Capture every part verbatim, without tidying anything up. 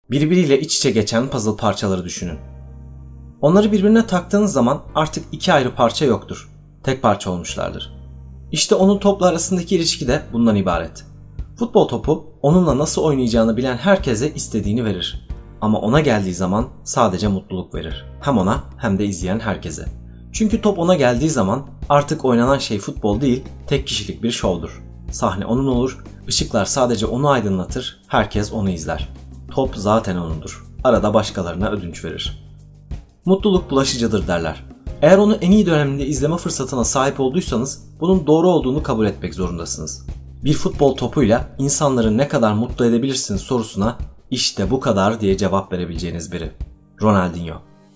Birbiriyle iç içe geçen puzzle parçaları düşünün. Onları birbirine taktığınız zaman artık iki ayrı parça yoktur. Tek parça olmuşlardır. İşte onun topla arasındaki ilişki de bundan ibaret. Futbol topu onunla nasıl oynayacağını bilen herkese istediğini verir. Ama ona geldiği zaman sadece mutluluk verir. Hem ona hem de izleyen herkese. Çünkü top ona geldiği zaman artık oynanan şey futbol değil, tek kişilik bir şovdur. Sahne onun olur, ışıklar sadece onu aydınlatır, herkes onu izler. Top zaten onundur. Arada başkalarına ödünç verir. Mutluluk bulaşıcıdır derler. Eğer onu en iyi döneminde izleme fırsatına sahip olduysanız bunun doğru olduğunu kabul etmek zorundasınız. Bir futbol topuyla insanları ne kadar mutlu edebilirsiniz sorusuna işte bu kadar diye cevap verebileceğiniz biri. Ronaldinho.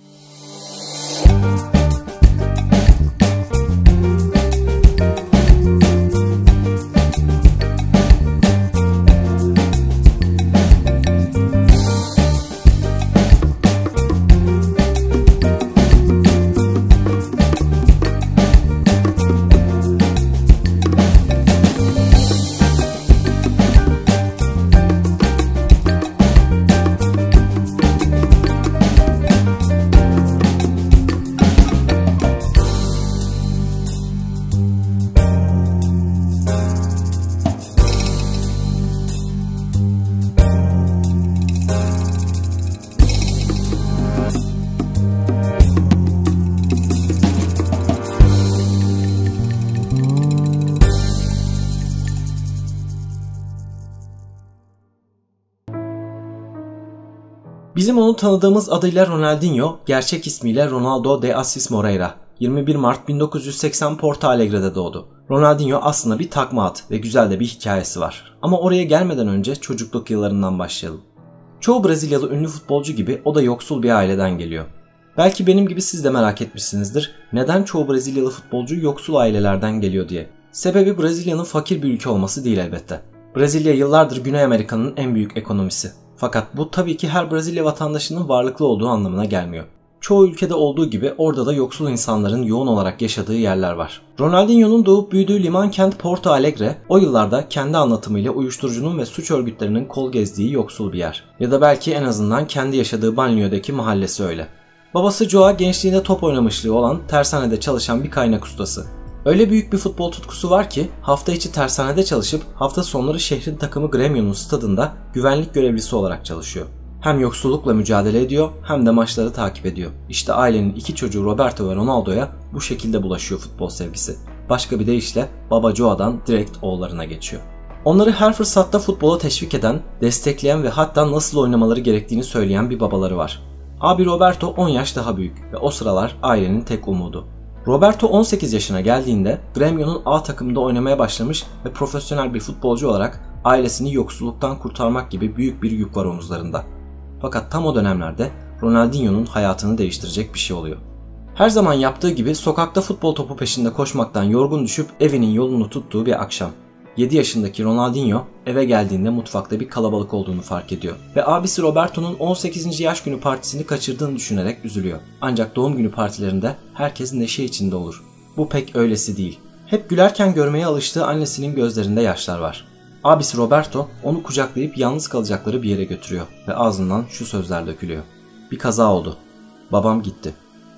Bizim onu tanıdığımız adıyla Ronaldinho, gerçek ismiyle Ronaldo de Assis Moreira. yirmi bir Mart bin dokuz yüz seksen Porto Alegre'de doğdu. Ronaldinho aslında bir takma ad ve güzel de bir hikayesi var. Ama oraya gelmeden önce çocukluk yıllarından başlayalım. Çoğu Brezilyalı ünlü futbolcu gibi o da yoksul bir aileden geliyor. Belki benim gibi siz de merak etmişsinizdir, neden çoğu Brezilyalı futbolcu yoksul ailelerden geliyor diye. Sebebi Brezilya'nın fakir bir ülke olması değil elbette. Brezilya yıllardır Güney Amerika'nın en büyük ekonomisi. Fakat bu tabii ki her Brezilya vatandaşının varlıklı olduğu anlamına gelmiyor. Çoğu ülkede olduğu gibi orada da yoksul insanların yoğun olarak yaşadığı yerler var. Ronaldinho'nun doğup büyüdüğü liman kent Porto Alegre o yıllarda kendi anlatımıyla uyuşturucunun ve suç örgütlerinin kol gezdiği yoksul bir yer. Ya da belki en azından kendi yaşadığı banliyödeki mahallesi öyle. Babası Joao gençliğinde top oynamışlığı olan tersanede çalışan bir kaynak ustası. Öyle büyük bir futbol tutkusu var ki hafta içi tersanede çalışıp hafta sonları şehrin takımı Grêmio'nun stadında güvenlik görevlisi olarak çalışıyor. Hem yoksullukla mücadele ediyor hem de maçları takip ediyor. İşte ailenin iki çocuğu Roberto ve Ronaldo'ya bu şekilde bulaşıyor futbol sevgisi. Başka bir deyişle baba Joa'dan direkt oğullarına geçiyor. Onları her fırsatta futbola teşvik eden, destekleyen ve hatta nasıl oynamaları gerektiğini söyleyen bir babaları var. Abi Roberto on yaş daha büyük ve o sıralar ailenin tek umudu. Roberto on sekiz yaşına geldiğinde Grêmio'nun A takımında oynamaya başlamış ve profesyonel bir futbolcu olarak ailesini yoksulluktan kurtarmak gibi büyük bir yük var omuzlarında. Fakat tam o dönemlerde Ronaldinho'nun hayatını değiştirecek bir şey oluyor. Her zaman yaptığı gibi sokakta futbol topu peşinde koşmaktan yorgun düşüp evinin yolunu tuttuğu bir akşam. yedi yaşındaki Ronaldinho eve geldiğinde mutfakta bir kalabalık olduğunu fark ediyor ve abisi Roberto'nun on sekizinci yaş günü partisini kaçırdığını düşünerek üzülüyor. Ancak doğum günü partilerinde herkes neşe içinde olur. Bu pek öylesi değil. Hep gülerken görmeye alıştığı annesinin gözlerinde yaşlar var. Abisi Roberto onu kucaklayıp yalnız kalacakları bir yere götürüyor ve ağzından şu sözler dökülüyor. Bir kaza oldu. Babam gitti.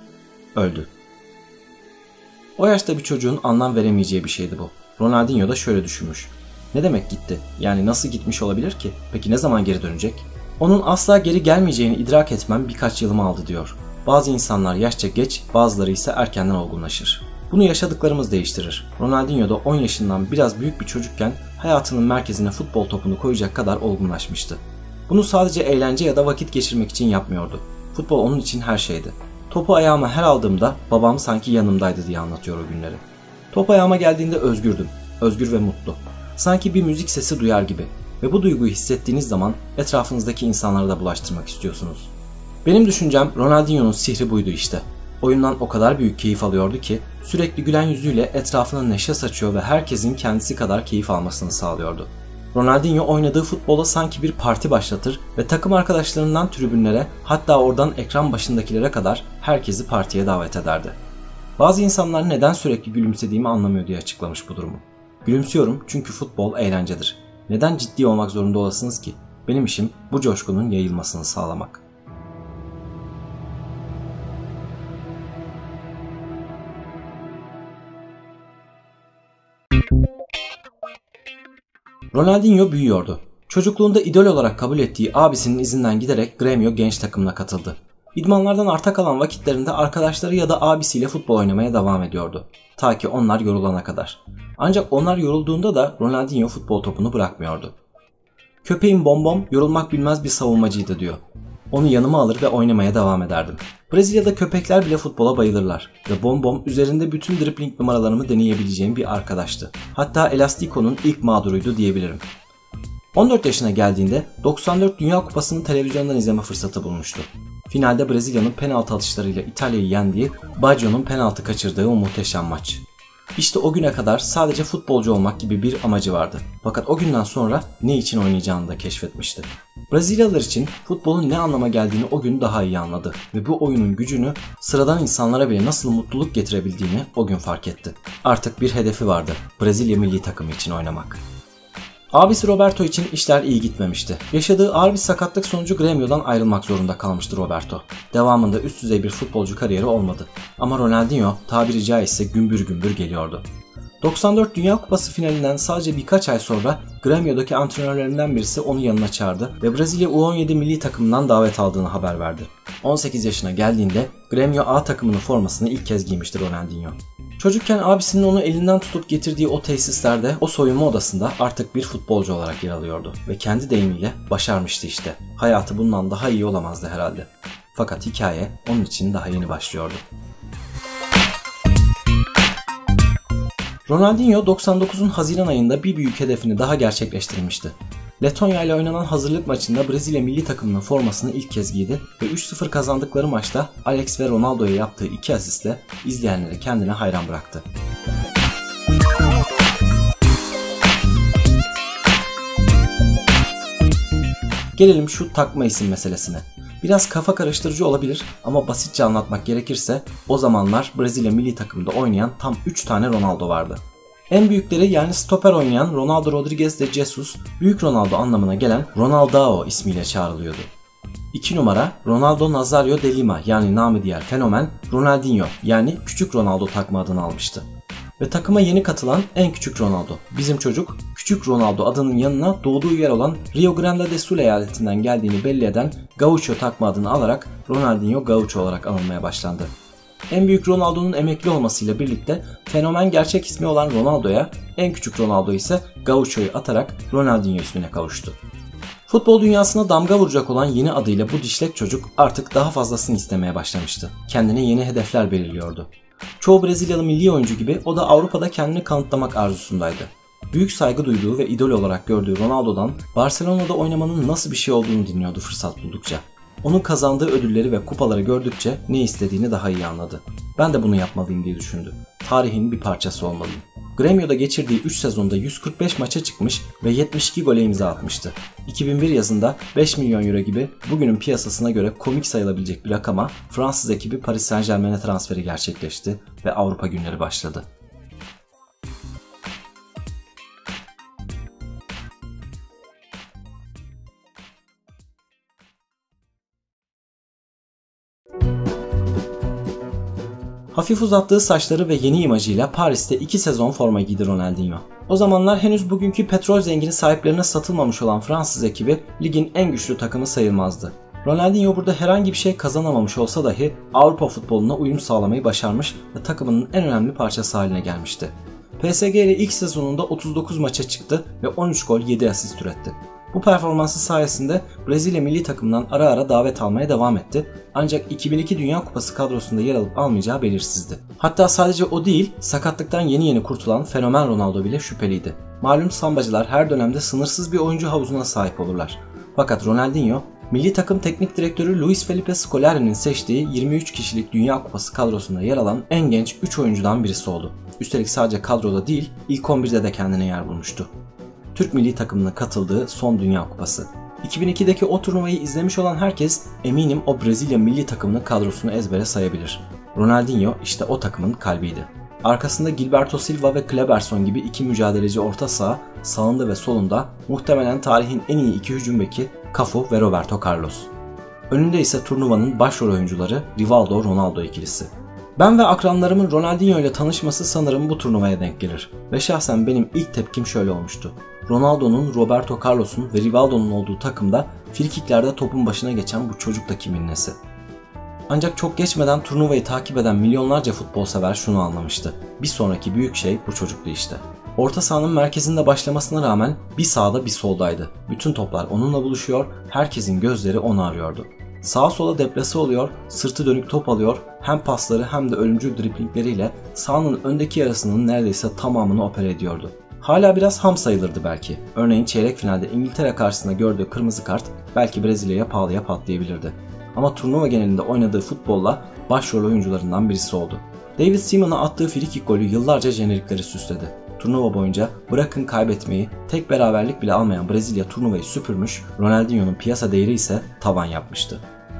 Öldü. O yaşta bir çocuğun anlam veremeyeceği bir şeydi bu. Ronaldinho da şöyle düşünmüş. Ne demek gitti? Yani nasıl gitmiş olabilir ki? Peki ne zaman geri dönecek? Onun asla geri gelmeyeceğini idrak etmem birkaç yılımı aldı diyor. Bazı insanlar yaşça geç, bazıları ise erkenden olgunlaşır. Bunu yaşadıklarımız değiştirir. Ronaldinho da on yaşından biraz büyük bir çocukken hayatının merkezine futbol topunu koyacak kadar olgunlaşmıştı. Bunu sadece eğlence ya da vakit geçirmek için yapmıyordu. Futbol onun için her şeydi. Topu ayağıma her aldığımda babam sanki yanımdaydı diye anlatıyor o günleri. Top ayağıma geldiğinde özgürdüm. Özgür ve mutlu. Sanki bir müzik sesi duyar gibi. Ve bu duyguyu hissettiğiniz zaman etrafınızdaki insanlara da bulaştırmak istiyorsunuz. Benim düşüncem Ronaldinho'nun sihri buydu işte. Oyundan o kadar büyük keyif alıyordu ki sürekli gülen yüzüyle etrafına neşe saçıyor ve herkesin kendisi kadar keyif almasını sağlıyordu. Ronaldinho oynadığı futbola sanki bir parti başlatır ve takım arkadaşlarından tribünlere, hatta oradan ekran başındakilere kadar herkesi partiye davet ederdi. Bazı insanlar neden sürekli gülümsediğimi anlamıyor diye açıklamış bu durumu. Gülümsüyorum çünkü futbol eğlencedir. Neden ciddi olmak zorunda olasınız ki? Benim işim bu coşkunun yayılmasını sağlamak. Ronaldinho büyüyordu. Çocukluğunda idol olarak kabul ettiği abisinin izinden giderek Grêmio genç takımına katıldı. İdmanlardan arta kalan vakitlerinde arkadaşları ya da abisiyle futbol oynamaya devam ediyordu. Ta ki onlar yorulana kadar. Ancak onlar yorulduğunda da Ronaldinho futbol topunu bırakmıyordu. "Köpeğim Bombom yorulmak bilmez bir savunmacıydı" diyor. "Onu yanıma alır ve oynamaya devam ederdim. Brezilya'da köpekler bile futbola bayılırlar ve Bombom üzerinde bütün dribling numaralarımı deneyebileceğim bir arkadaştı. Hatta Elastico'nun ilk mağduruydu diyebilirim." on dört yaşına geldiğinde doksan dört Dünya Kupası'nı televizyondan izleme fırsatı bulmuştu. Finalde Brezilya'nın penaltı atışlarıyla İtalya'yı yendiği, Baggio'nun penaltı kaçırdığı o muhteşem maç. İşte o güne kadar sadece futbolcu olmak gibi bir amacı vardı. Fakat o günden sonra ne için oynayacağını da keşfetmişti. Brezilyalılar için futbolun ne anlama geldiğini o gün daha iyi anladı ve bu oyunun gücünü, sıradan insanlara bile nasıl mutluluk getirebildiğini o gün fark etti. Artık bir hedefi vardı: Brezilya milli takımı için oynamak. Abisi Roberto için işler iyi gitmemişti. Yaşadığı ağır bir sakatlık sonucu Grêmio'dan ayrılmak zorunda kalmıştı Roberto. Devamında üst düzey bir futbolcu kariyeri olmadı. Ama Ronaldinho tabiri caizse gümbür gümbür geliyordu. doksan dört Dünya Kupası finalinden sadece birkaç ay sonra Grêmio'daki antrenörlerinden birisi onu yanına çağırdı ve Brezilya U on yedi milli takımından davet aldığını haber verdi. on sekiz yaşına geldiğinde Grêmio A takımının formasını ilk kez giymişti Ronaldinho. Çocukken abisinin onu elinden tutup getirdiği o tesislerde, o soyunma odasında artık bir futbolcu olarak yer alıyordu ve kendi deyimiyle başarmıştı işte. Hayatı bundan daha iyi olamazdı herhalde. Fakat hikaye onun için daha yeni başlıyordu. Ronaldinho doksan dokuzun Haziran ayında bir büyük hedefini daha gerçekleştirmişti. Letonya ile oynanan hazırlık maçında Brezilya milli takımının formasını ilk kez giydi ve üç sıfır kazandıkları maçta Alex ve Ronaldo'ya yaptığı iki asistle izleyenleri kendine hayran bıraktı. Gelelim şu takma isim meselesine. Biraz kafa karıştırıcı olabilir ama basitçe anlatmak gerekirse o zamanlar Brezilya milli takımında oynayan tam üç tane Ronaldo vardı. En büyükleri yani stoper oynayan Ronaldo Rodrigues de Jesus, Büyük Ronaldo anlamına gelen Ronaldao ismiyle çağrılıyordu. iki numara Ronaldo Nazário de Lima yani namı diğer fenomen Ronaldinho yani Küçük Ronaldo takma adını almıştı. Ve takıma yeni katılan en küçük Ronaldo. Bizim çocuk Küçük Ronaldo adının yanına doğduğu yer olan Rio Grande do Sul eyaletinden geldiğini belli eden Gaucho takma adını alarak Ronaldinho Gaucho olarak anılmaya başlandı. En büyük Ronaldo'nun emekli olmasıyla birlikte fenomen gerçek ismi olan Ronaldo'ya, en küçük Ronaldo ise Gaucho'yu atarak Ronaldinho ismine kavuştu. Futbol dünyasına damga vuracak olan yeni adıyla bu dişlek çocuk artık daha fazlasını istemeye başlamıştı. Kendine yeni hedefler belirliyordu. Çoğu Brezilyalı milli oyuncu gibi o da Avrupa'da kendini kanıtlamak arzusundaydı. Büyük saygı duyduğu ve idol olarak gördüğü Ronaldo'dan Barcelona'da oynamanın nasıl bir şey olduğunu dinliyordu fırsat buldukça. Onun kazandığı ödülleri ve kupaları gördükçe ne istediğini daha iyi anladı. Ben de bunu yapmalıyım diye düşündü. Tarihin bir parçası olmalıyım. Grêmio'da geçirdiği üç sezonda yüz kırk beş maça çıkmış ve yetmiş iki gole imza atmıştı. iki bin bir yazında beş milyon euro gibi bugünün piyasasına göre komik sayılabilecek bir rakama Fransız ekibi Paris Saint-Germain'e transferi gerçekleşti ve Avrupa günleri başladı. Hafif uzattığı saçları ve yeni imajıyla Paris'te iki sezon forma giydi Ronaldinho. O zamanlar henüz bugünkü petrol zengini sahiplerine satılmamış olan Fransız ekibi ligin en güçlü takımı sayılmazdı. Ronaldinho burada herhangi bir şey kazanamamış olsa dahi Avrupa futboluna uyum sağlamayı başarmış ve takımının en önemli parçası haline gelmişti. P S G ile ilk sezonunda otuz dokuz maça çıktı ve on üç gol yedi asist üretti. Bu performansı sayesinde Brezilya milli takımından ara ara davet almaya devam etti. Ancak iki bin iki Dünya Kupası kadrosunda yer alıp almayacağı belirsizdi. Hatta sadece o değil, sakatlıktan yeni yeni kurtulan fenomen Ronaldo bile şüpheliydi. Malum sambacılar her dönemde sınırsız bir oyuncu havuzuna sahip olurlar. Fakat Ronaldinho, milli takım teknik direktörü Luis Felipe Scolari'nin seçtiği yirmi üç kişilik Dünya Kupası kadrosunda yer alan en genç üç oyuncudan birisi oldu. Üstelik sadece kadroda değil, ilk on birde de kendine yer bulmuştu. Türk milli takımına katıldığı son Dünya Kupası. iki bin ikideki o turnuvayı izlemiş olan herkes eminim o Brezilya milli takımının kadrosunu ezbere sayabilir. Ronaldinho işte o takımın kalbiydi. Arkasında Gilberto Silva ve Kleberson gibi iki mücadeleci orta saha, sağında ve solunda muhtemelen tarihin en iyi iki hücum beki Cafu ve Roberto Carlos. Önünde ise turnuvanın başrol oyuncuları Rivaldo-Ronaldo ikilisi. Ben ve akranlarımın Ronaldinho ile tanışması sanırım bu turnuvaya denk gelir. Ve şahsen benim ilk tepkim şöyle olmuştu. Ronaldo'nun, Roberto Carlos'un ve Rivaldo'nun olduğu takımda frikiklerde topun başına geçen bu çocuk da kimin nesi? Ancak çok geçmeden turnuvayı takip eden milyonlarca futbol sever şunu anlamıştı. Bir sonraki büyük şey bu çocuktu işte. Orta sahanın merkezinde başlamasına rağmen bir sağda bir soldaydı. Bütün toplar onunla buluşuyor, herkesin gözleri onu arıyordu. Sağa sola deplase oluyor, sırtı dönük top alıyor, hem pasları hem de ölümcül driblingleriyle sahanın öndeki yarısının neredeyse tamamını opere ediyordu. Hala biraz ham sayılırdı belki. Örneğin çeyrek finalde İngiltere karşısında gördüğü kırmızı kart belki Brezilya'ya pahalıya patlayabilirdi. Ama turnuva genelinde oynadığı futbolla başrol oyuncularından birisi oldu. David Seaman'a attığı frikik golü yıllarca jenerikleri süsledi. Turnuva boyunca bırakın kaybetmeyi, tek beraberlik bile almayan Brezilya turnuvayı süpürmüş, Ronaldinho'nun piyasa değeri ise tavan yapmıştı.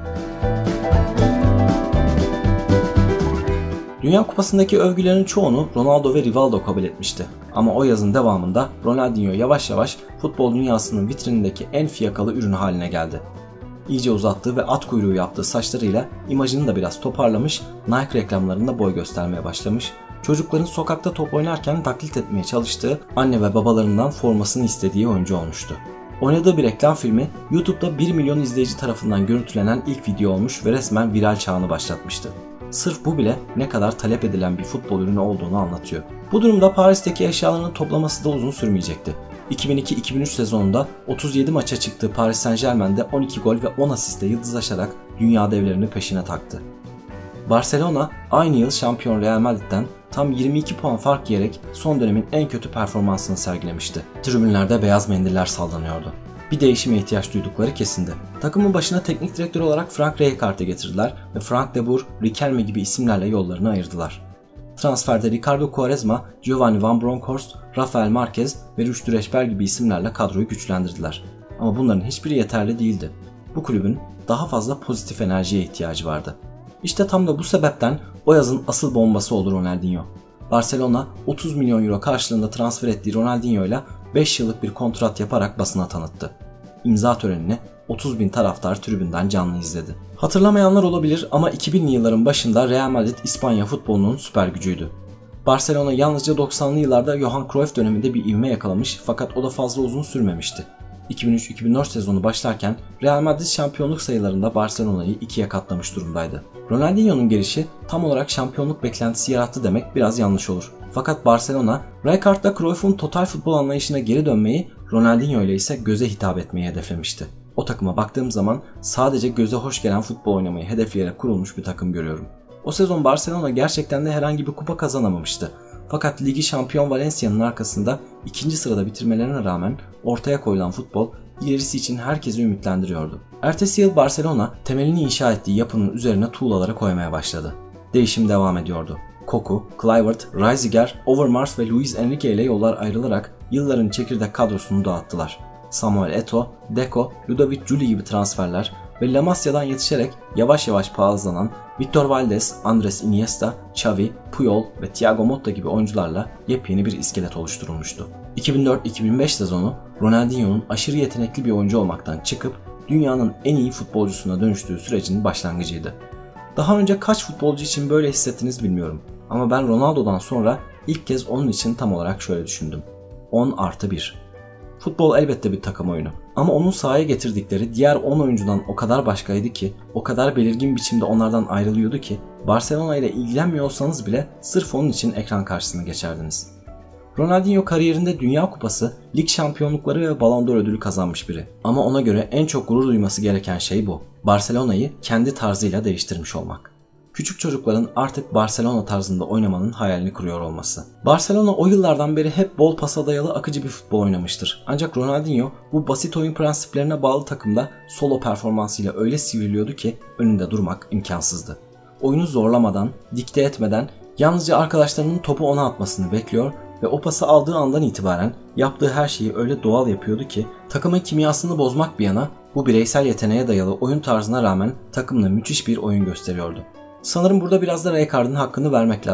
Dünya Kupası'ndaki övgülerin çoğunu Ronaldo ve Rivaldo kabul etmişti. Ama o yazın devamında Ronaldinho yavaş yavaş futbol dünyasının vitrinindeki en fiyakalı ürün haline geldi. İyice uzattığı ve at kuyruğu yaptığı saçlarıyla imajını da biraz toparlamış, Nike reklamlarında boy göstermeye başlamış, çocukların sokakta top oynarken taklit etmeye çalıştığı, anne ve babalarından formasını istediği oyuncu olmuştu. Oynadığı bir reklam filmi YouTube'da bir milyon izleyici tarafından görüntülenen ilk video olmuş ve resmen viral çağını başlatmıştı. Sırf bu bile ne kadar talep edilen bir futbol ürünü olduğunu anlatıyor. Bu durumda Paris'teki eşyalarını toplaması da uzun sürmeyecekti. iki bin iki iki bin üç sezonunda otuz yedi maça çıktığı Paris Saint-Germain'de on iki gol ve on asistle yıldızlaşarak dünya devlerini peşine taktı. Barcelona aynı yıl şampiyon Real Madrid'den tam yirmi iki puan fark yiyerek son dönemin en kötü performansını sergilemişti. Tribünlerde beyaz mendiller sallanıyordu. Bir değişime ihtiyaç duydukları kesindi. Takımın başına teknik direktör olarak Frank Rijkaard'ı getirdiler ve Frank de Boer, Riquelme gibi isimlerle yollarını ayırdılar. Transferde Ricardo Quaresma, Giovanni Van Bronckhorst, Rafael Marquez ve Rüştü Reçber gibi isimlerle kadroyu güçlendirdiler. Ama bunların hiçbiri yeterli değildi. Bu kulübün daha fazla pozitif enerjiye ihtiyacı vardı. İşte tam da bu sebepten o yazın asıl bombası oldu Ronaldinho. Barcelona otuz milyon euro karşılığında transfer ettiği Ronaldinho ile beş yıllık bir kontrat yaparak basına tanıttı. İmza törenini otuz bin taraftar tribünden canlı izledi. Hatırlamayanlar olabilir ama iki binli yılların başında Real Madrid İspanya futbolunun süper gücüydü. Barcelona yalnızca doksanlı yıllarda Johan Cruyff döneminde bir ivme yakalamış fakat o da fazla uzun sürmemişti. iki bin üç iki bin dört sezonu başlarken Real Madrid şampiyonluk sayılarında Barcelona'yı ikiye katlamış durumdaydı. Ronaldinho'nun gelişi tam olarak şampiyonluk beklentisi yarattı demek biraz yanlış olur. Fakat Barcelona, Rijkaard'la Cruyff'un total futbol anlayışına geri dönmeyi, Ronaldinho ile ise göze hitap etmeyi hedeflemişti. O takıma baktığım zaman sadece göze hoş gelen futbol oynamayı hedefleyerek kurulmuş bir takım görüyorum. O sezon Barcelona gerçekten de herhangi bir kupa kazanamamıştı. Fakat ligi şampiyon Valencia'nın arkasında ikinci sırada bitirmelerine rağmen ortaya koyulan futbol ilerisi için herkesi ümitlendiriyordu. Ertesi yıl Barcelona temelini inşa ettiği yapının üzerine tuğlaları koymaya başladı. Değişim devam ediyordu. Cocu, Kluivert, Reisiger, Overmars ve Luis Enrique ile yollar ayrılarak yılların çekirdek kadrosunu dağıttılar. Samuel Eto'o, Deco, Ludovic Juli gibi transferler ve La Masia'dan yetişerek yavaş yavaş pahalılanan Victor Valdés, Andres Iniesta, Xavi, Puyol ve Thiago Motta gibi oyuncularla yepyeni bir iskelet oluşturulmuştu. iki bin dört iki bin beş sezonu Ronaldinho'nun aşırı yetenekli bir oyuncu olmaktan çıkıp dünyanın en iyi futbolcusuna dönüştüğü sürecin başlangıcıydı. Daha önce kaç futbolcu için böyle hissettiniz bilmiyorum ama ben Ronaldo'dan sonra ilk kez onun için tam olarak şöyle düşündüm. on artı bir. Futbol elbette bir takım oyunu ama onun sahaya getirdikleri diğer on oyuncudan o kadar başkaydı ki, o kadar belirgin biçimde onlardan ayrılıyordu ki Barcelona ile ilgilenmiyor olsanız bile sırf onun için ekran karşısına geçerdiniz. Ronaldinho kariyerinde Dünya Kupası, lig şampiyonlukları ve Ballon d'Or ödülü kazanmış biri. Ama ona göre en çok gurur duyması gereken şey bu. Barcelona'yı kendi tarzıyla değiştirmiş olmak. Küçük çocukların artık Barcelona tarzında oynamanın hayalini kuruyor olması. Barcelona o yıllardan beri hep bol pasa dayalı akıcı bir futbol oynamıştır. Ancak Ronaldinho bu basit oyun prensiplerine bağlı takımda solo performansıyla öyle sivriliyordu ki önünde durmak imkansızdı. Oyunu zorlamadan, dikte etmeden yalnızca arkadaşlarının topu ona atmasını bekliyor ve o pası aldığı andan itibaren yaptığı her şeyi öyle doğal yapıyordu ki takımın kimyasını bozmak bir yana bu bireysel yeteneğe dayalı oyun tarzına rağmen takımla müthiş bir oyun gösteriyordu. Sanırım burada biraz da Rijkaard'ın hakkını vermek lazım.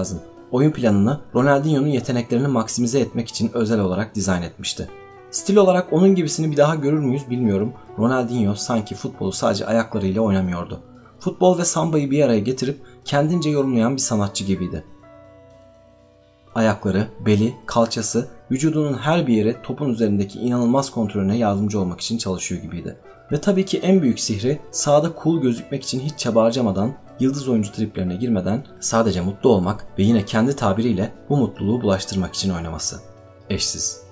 oyun planını Ronaldinho'nun yeteneklerini maksimize etmek için özel olarak dizayn etmişti. Stil olarak onun gibisini bir daha görür müyüz bilmiyorum. Ronaldinho sanki futbolu sadece ayaklarıyla oynamıyordu. Futbol ve sambayı bir araya getirip kendince yorumlayan bir sanatçı gibiydi. Ayakları, beli, kalçası, vücudunun her bir yeri topun üzerindeki inanılmaz kontrolüne yardımcı olmak için çalışıyor gibiydi. Ve tabii ki en büyük sihri sahada cool gözükmek için hiç çaba harcamadan, yıldız oyuncu triplerine girmeden sadece mutlu olmak ve yine kendi tabiriyle bu mutluluğu bulaştırmak için oynaması. Eşsiz.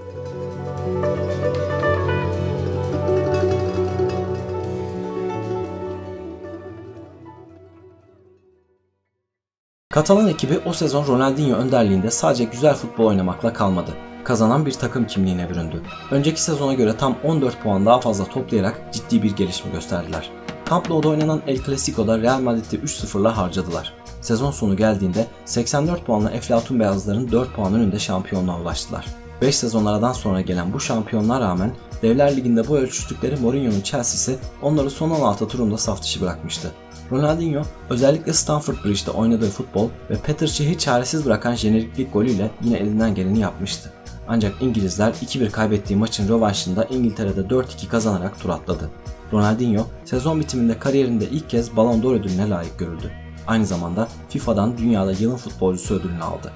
Katalan ekibi o sezon Ronaldinho önderliğinde sadece güzel futbol oynamakla kalmadı. Kazanan bir takım kimliğine büründü. Önceki sezona göre tam on dört puan daha fazla toplayarak ciddi bir gelişme gösterdiler. Camp Nou'da oynanan El Clasico'da Real Madrid'i üç sıfırla harcadılar. Sezon sonu geldiğinde seksen dört puanla Eflatun Beyazlıların dört puan önünde şampiyonluğa ulaştılar. beş sezon aradan sonra gelen bu şampiyonluğa rağmen Devler Ligi'nde bu ölçüştükleri Mourinho'nun Chelsea'si onları son on altı turunda saf dışı bırakmıştı. Ronaldinho özellikle Stamford Bridge'de oynadığı futbol ve Petr Cech'i çaresiz bırakan jeneriklik golüyle yine elinden geleni yapmıştı. Ancak İngilizler iki bir kaybettiği maçın rövanşında İngiltere'de dört iki kazanarak tur atladı. Ronaldinho sezon bitiminde kariyerinde ilk kez Ballon d'Or ödülüne layık görüldü. Aynı zamanda FIFA'dan dünyada yılın futbolcusu ödülünü aldı.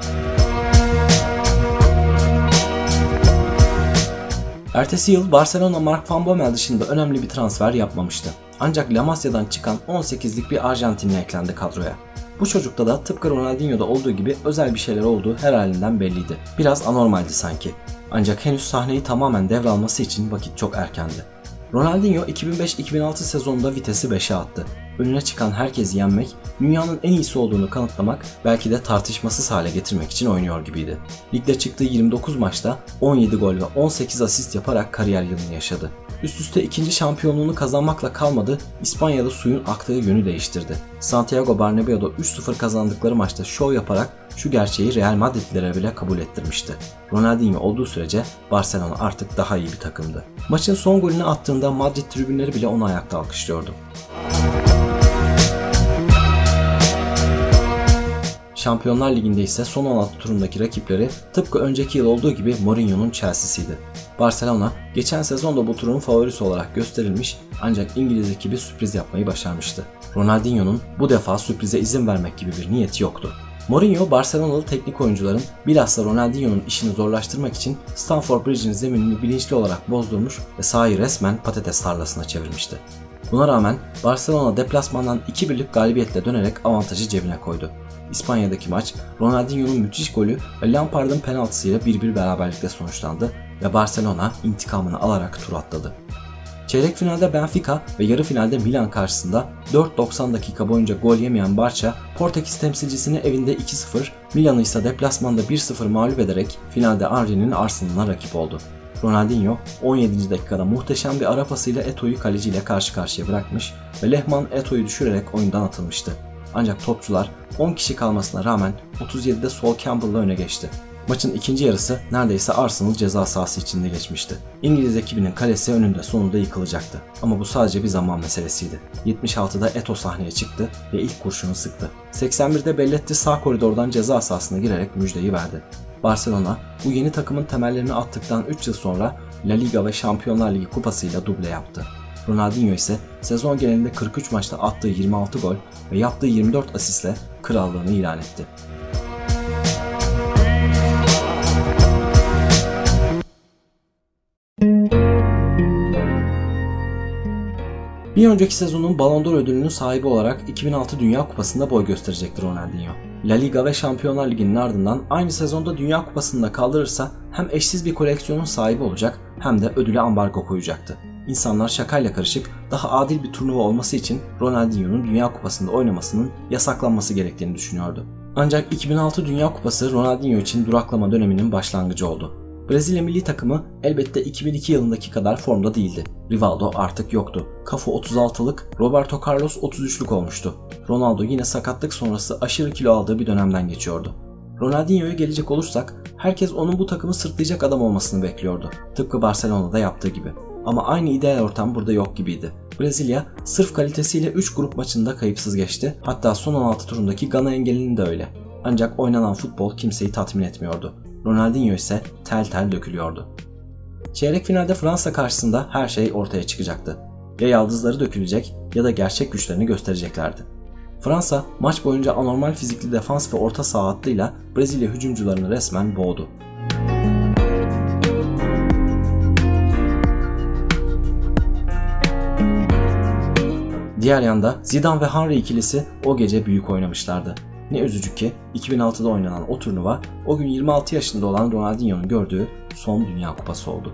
Ertesi yıl Barcelona Marc Van Bommel dışında önemli bir transfer yapmamıştı. Ancak La Masia'dan çıkan on sekizlik bir Arjantinli eklendi kadroya. Bu çocukta da tıpkı Ronaldinho'da olduğu gibi özel bir şeyler olduğu her halinden belliydi. Biraz anormaldi sanki. Ancak henüz sahneyi tamamen devralması için vakit çok erkendi. Ronaldinho iki bin beş iki bin altı sezonunda vitesi beşe attı. Önüne çıkan herkesi yenmek, dünyanın en iyisi olduğunu kanıtlamak, belki de tartışmasız hale getirmek için oynuyor gibiydi. Ligde çıktığı yirmi dokuz maçta on yedi gol ve on sekiz asist yaparak kariyer yılını yaşadı. Üst üste ikinci şampiyonluğunu kazanmakla kalmadı, İspanya'da suyun aktığı yönü değiştirdi. Santiago Bernabéu'da üç sıfır kazandıkları maçta şov yaparak şu gerçeği Real Madridlilere bile kabul ettirmişti. Ronaldinho olduğu sürece Barcelona artık daha iyi bir takımdı. Maçın son golünü attığında Madrid tribünleri bile onu ayakta alkışlıyordu. Şampiyonlar Ligi'nde ise son on altı turundaki rakipleri tıpkı önceki yıl olduğu gibi Mourinho'nun Chelsea'siydi. Barcelona geçen sezon da bu turun favorisi olarak gösterilmiş ancak İngiliz ekibi sürpriz yapmayı başarmıştı. Ronaldinho'nun bu defa sürprize izin vermek gibi bir niyeti yoktu. Mourinho, Barcelonalı teknik oyuncuların bilhassa Ronaldinho'nun işini zorlaştırmak için Stamford Bridge'in zeminini bilinçli olarak bozdurmuş ve sahayı resmen patates tarlasına çevirmişti. Buna rağmen Barcelona deplasmandan iki birlik galibiyetle dönerek avantajı cebine koydu. İspanya'daki maç Ronaldinho'nun müthiş golü ve Lampard'ın penaltısıyla bir bir beraberlikle sonuçlandı ve Barcelona intikamını alarak tur atladı. Çeyrek finalde Benfica ve yarı finalde Milan karşısında dört doksan dakika boyunca gol yemeyen Barça, Portekiz temsilcisini evinde iki sıfır, Milan'ı ise deplasmanda bir sıfır mağlup ederek finalde Henry'nin Arsenal'ına rakip oldu. Ronaldinho on yedinci dakikada muhteşem bir ara pasıyla Eto'yu kaleciyle karşı karşıya bırakmış ve Lehmann Eto'yu düşürerek oyundan atılmıştı. Ancak topçular on kişi kalmasına rağmen otuz yedide Sol Campbell'la öne geçti. Maçın ikinci yarısı neredeyse Arsenal ceza sahası içinde geçmişti. İngiliz ekibinin kalesi önünde sonunda yıkılacaktı. Ama bu sadece bir zaman meselesiydi. yetmiş altıda Eto'o sahneye çıktı ve ilk kurşunu sıktı. seksen birde Belletti sağ koridordan ceza sahasına girerek müjdeyi verdi. Barcelona bu yeni takımın temellerini attıktan üç yıl sonra La Liga ve Şampiyonlar Ligi kupasıyla duble yaptı. Ronaldinho ise sezon genelinde kırk üç maçta attığı yirmi altı gol ve yaptığı yirmi dört asistle krallığını ilan etti. Bir önceki sezonun Ballon d'Or ödülünün sahibi olarak iki bin altı Dünya Kupası'nda boy gösterecekti Ronaldinho. La Liga ve Şampiyonlar Ligi'nin ardından aynı sezonda Dünya Kupası'nda kaldırırsa hem eşsiz bir koleksiyonun sahibi olacak hem de ödüle ambargo koyacaktı. İnsanlar şakayla karışık daha adil bir turnuva olması için Ronaldinho'nun Dünya Kupası'nda oynamasının yasaklanması gerektiğini düşünüyordu. Ancak iki bin altı Dünya Kupası Ronaldinho için duraklama döneminin başlangıcı oldu. Brezilya milli takımı elbette iki bin iki yılındaki kadar formda değildi. Rivaldo artık yoktu. Cafu otuz altılık, Roberto Carlos otuz üçlük olmuştu. Ronaldo yine sakatlık sonrası aşırı kilo aldığı bir dönemden geçiyordu. Ronaldinho'ya gelecek olursak herkes onun bu takımı sırtlayacak adam olmasını bekliyordu. Tıpkı Barcelona'da yaptığı gibi. Ama aynı ideal ortam burada yok gibiydi. Brezilya sırf kalitesiyle üç grup maçında kayıpsız geçti. Hatta son on altı turundaki Gana engelini de öyle. Ancak oynanan futbol kimseyi tatmin etmiyordu. Ronaldinho ise tel tel dökülüyordu. Çeyrek finalde Fransa karşısında her şey ortaya çıkacaktı. Ya yaldızları dökülecek ya da gerçek güçlerini göstereceklerdi. Fransa maç boyunca anormal fizikli defans ve orta saha hattıyla Brezilya hücumcularını resmen boğdu. Diğer yanda Zidane ve Henry ikilisi o gece büyük oynamışlardı. Ne üzücü ki iki bin altıda oynanan o turnuva o gün yirmi altı yaşında olan Ronaldinho'nun gördüğü son Dünya Kupası oldu.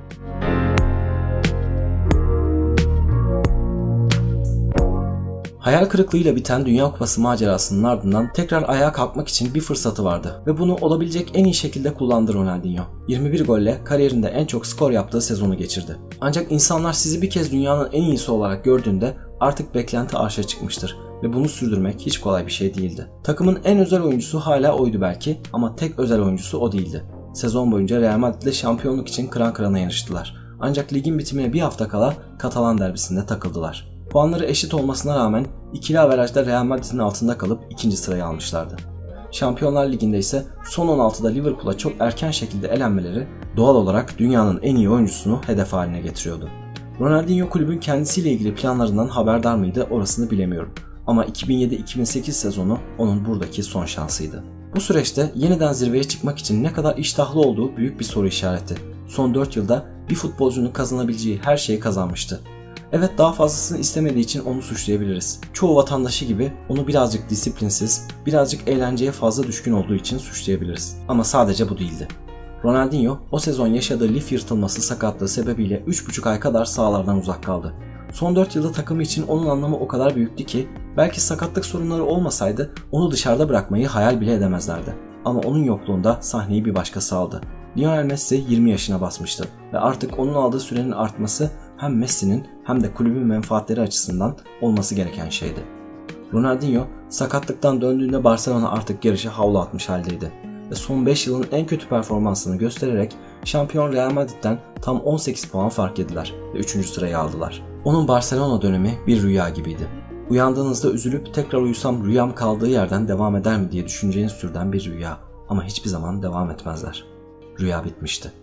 Hayal kırıklığıyla biten Dünya Kupası macerasının ardından tekrar ayağa kalkmak için bir fırsatı vardı ve bunu olabilecek en iyi şekilde kullandı Ronaldinho. yirmi bir golle kariyerinde en çok skor yaptığı sezonu geçirdi. Ancak insanlar sizi bir kez dünyanın en iyisi olarak gördüğünde artık beklenti arşa çıkmıştır ve bunu sürdürmek hiç kolay bir şey değildi. Takımın en özel oyuncusu hala oydu belki ama tek özel oyuncusu o değildi. Sezon boyunca Real Madrid'le şampiyonluk için kıran kırana yarıştılar. Ancak ligin bitimine bir hafta kala Katalan derbisinde takıldılar. Puanları eşit olmasına rağmen ikili averajda Real Madrid'in altında kalıp ikinci sırayı almışlardı. Şampiyonlar Ligi'nde ise son on altıda Liverpool'a çok erken şekilde elenmeleri doğal olarak dünyanın en iyi oyuncusunu hedef haline getiriyordu. Ronaldinho kulübün kendisiyle ilgili planlarından haberdar mıydı orasını bilemiyorum. Ama iki bin yedi iki bin sekiz sezonu onun buradaki son şansıydı. Bu süreçte yeniden zirveye çıkmak için ne kadar iştahlı olduğu büyük bir soru işareti. Son dört yılda bir futbolcunun kazanabileceği her şeyi kazanmıştı. Evet, daha fazlasını istemediği için onu suçlayabiliriz. Çoğu vatandaşı gibi onu birazcık disiplinsiz, birazcık eğlenceye fazla düşkün olduğu için suçlayabiliriz. Ama sadece bu değildi. Ronaldinho o sezon yaşadığı lif yırtılması sakatlığı sebebiyle üç buçuk ay kadar sahalardan uzak kaldı. Son dört yılda takımı için onun anlamı o kadar büyüktü ki belki sakatlık sorunları olmasaydı onu dışarıda bırakmayı hayal bile edemezlerdi. Ama onun yokluğunda sahneyi bir başkası aldı. Lionel Messi yirmi yaşına basmıştı ve artık onun aldığı sürenin artması hem Messi'nin hem de kulübün menfaatleri açısından olması gereken şeydi. Ronaldinho sakatlıktan döndüğünde Barcelona artık yarışa havlu atmış haldeydi ve son beş yılın en kötü performansını göstererek şampiyon Real Madrid'den tam on sekiz puan fark yediler ve üçüncü sırayı aldılar. Onun Barcelona dönemi bir rüya gibiydi. Uyandığınızda üzülüp tekrar uyusam rüyam kaldığı yerden devam eder mi diye düşüneceğiniz türden bir rüya, ama hiçbir zaman devam etmezler. Rüya bitmişti.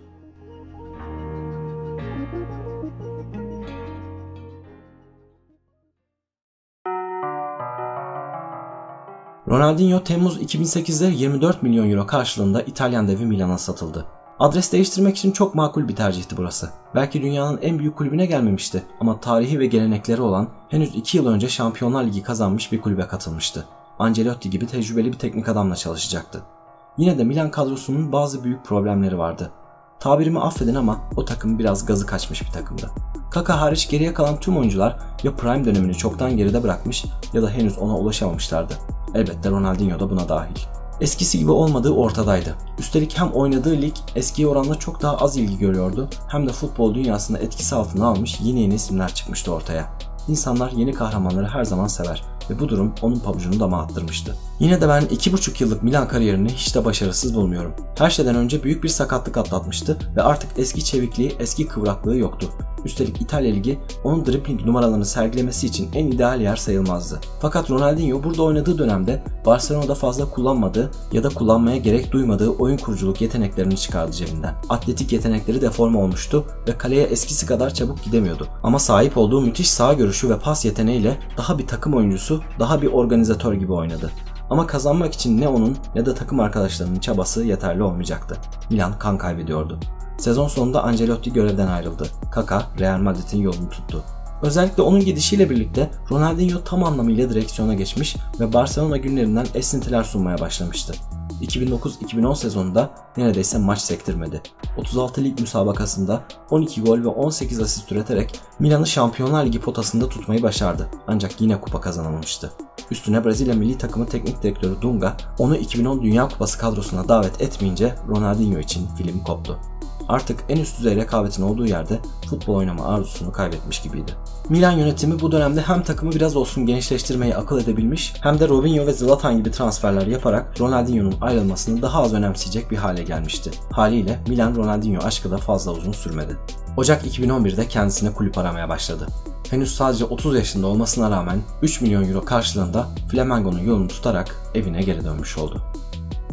Ronaldinho Temmuz iki bin sekizde yirmi dört milyon euro karşılığında İtalyan devi Milan'a satıldı. Adres değiştirmek için çok makul bir tercihti burası. Belki dünyanın en büyük kulübüne gelmemişti ama tarihi ve gelenekleri olan henüz iki yıl önce Şampiyonlar Ligi kazanmış bir kulübe katılmıştı. Ancelotti gibi tecrübeli bir teknik adamla çalışacaktı. Yine de Milan kadrosunun bazı büyük problemleri vardı. Tabirimi affedin ama o takım biraz gazı kaçmış bir takımdı. Kaka hariç geriye kalan tüm oyuncular ya prime dönemini çoktan geride bırakmış ya da henüz ona ulaşamamışlardı. Elbette Ronaldinho da buna dahil. Eskisi gibi olmadığı ortadaydı. Üstelik hem oynadığı lig eskiye oranla çok daha az ilgi görüyordu, hem de futbol dünyasında etkisi altına almış yeni yeni isimler çıkmıştı ortaya. İnsanlar yeni kahramanları her zaman sever ve bu durum onun pabucunu dama attırmıştı. Yine de ben iki buçuk yıllık Milan kariyerini hiç de başarısız bulmuyorum. Her şeyden önce büyük bir sakatlık atlatmıştı ve artık eski çevikliği, eski kıvraklığı yoktu. Üstelik İtalya Ligi onun dribbling numaralarını sergilemesi için en ideal yer sayılmazdı. Fakat Ronaldinho burada oynadığı dönemde Barcelona'da fazla kullanmadığı ya da kullanmaya gerek duymadığı oyun kuruculuk yeteneklerini çıkardı cebinden. Atletik yetenekleri deforme olmuştu ve kaleye eskisi kadar çabuk gidemiyordu. Ama sahip olduğu müthiş sağ görüşü ve pas yeteneğiyle daha bir takım oyuncusu, daha bir organizatör gibi oynadı. Ama kazanmak için ne onun ne de takım arkadaşlarının çabası yeterli olmayacaktı. Milan kan kaybediyordu. Sezon sonunda Ancelotti görevden ayrıldı. Kaka Real Madrid'in yolunu tuttu. Özellikle onun gidişiyle birlikte Ronaldinho tam anlamıyla direksiyona geçmiş ve Barcelona günlerinden esintiler sunmaya başlamıştı. iki bin dokuz iki bin on sezonunda neredeyse maç sektirmedi. otuz altı lig müsabakasında on iki gol ve on sekiz asist üreterek Milan'ı Şampiyonlar Ligi potasında tutmayı başardı. Ancak yine kupa kazanamamıştı. Üstüne Brezilya milli takımı teknik direktörü Dunga onu iki bin on Dünya Kupası kadrosuna davet etmeyince Ronaldinho için film koptu. Artık en üst düzey rekabetin olduğu yerde futbol oynama arzusunu kaybetmiş gibiydi. Milan yönetimi bu dönemde hem takımı biraz olsun gençleştirmeyi akıl edebilmiş, hem de Robinho ve Zlatan gibi transferler yaparak Ronaldinho'nun ayrılmasını daha az önemseyecek bir hale gelmişti. Haliyle Milan Ronaldinho aşkı da fazla uzun sürmedi. Ocak iki bin on birde kendisine kulüp aramaya başladı. Henüz sadece otuz yaşında olmasına rağmen üç milyon euro karşılığında Flamengo'nun yolunu tutarak evine geri dönmüş oldu.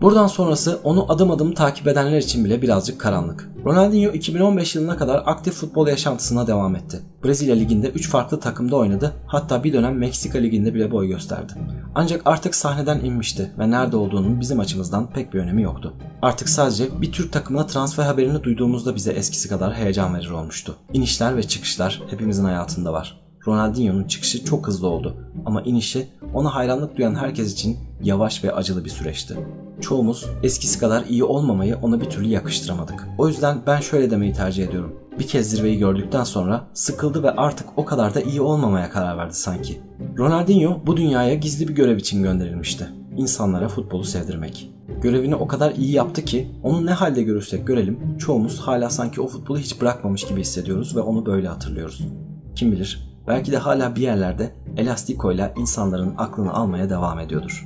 Buradan sonrası onu adım adım takip edenler için bile birazcık karanlık. Ronaldinho iki bin on beş yılına kadar aktif futbol yaşantısına devam etti. Brezilya Ligi'nde üç farklı takımda oynadı, hatta bir dönem Meksika Ligi'nde bile boy gösterdi. Ancak artık sahneden inmişti ve nerede olduğunun bizim açımızdan pek bir önemi yoktu. Artık sadece bir Türk takımına transfer haberini duyduğumuzda bize eskisi kadar heyecan verir olmuştu. İnişler ve çıkışlar hepimizin hayatında var. Ronaldinho'nun çıkışı çok hızlı oldu ama inişi ona hayranlık duyan herkes için yavaş ve acılı bir süreçti. Çoğumuz eskisi kadar iyi olmamayı ona bir türlü yakıştıramadık. O yüzden ben şöyle demeyi tercih ediyorum. Bir kez zirveyi gördükten sonra sıkıldı ve artık o kadar da iyi olmamaya karar verdi sanki. Ronaldinho bu dünyaya gizli bir görev için gönderilmişti. İnsanlara futbolu sevdirmek. Görevini o kadar iyi yaptı ki onu ne halde görürsek görelim çoğumuz hala sanki o futbolu hiç bırakmamış gibi hissediyoruz ve onu böyle hatırlıyoruz. Kim bilir, belki de hala bir yerlerde elastikoyla insanların aklını almaya devam ediyordur.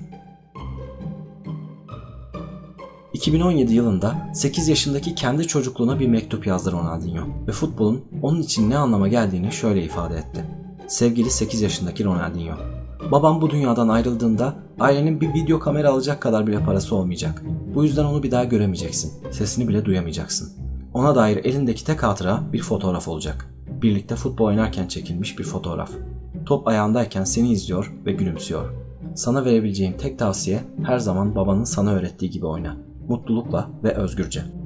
iki bin on yedi yılında sekiz yaşındaki kendi çocukluğuna bir mektup yazdı Ronaldinho ve futbolun onun için ne anlama geldiğini şöyle ifade etti. Sevgili sekiz yaşındaki Ronaldinho, babam bu dünyadan ayrıldığında ailenin bir video kamera alacak kadar bile parası olmayacak. Bu yüzden onu bir daha göremeyeceksin, sesini bile duyamayacaksın. Ona dair elindeki tek hatıra bir fotoğraf olacak. Birlikte futbol oynarken çekilmiş bir fotoğraf. Top ayağındayken seni izliyor ve gülümsüyor. Sana verebileceğim tek tavsiye her zaman babanın sana öğrettiği gibi oyna. Mutlulukla ve özgürce.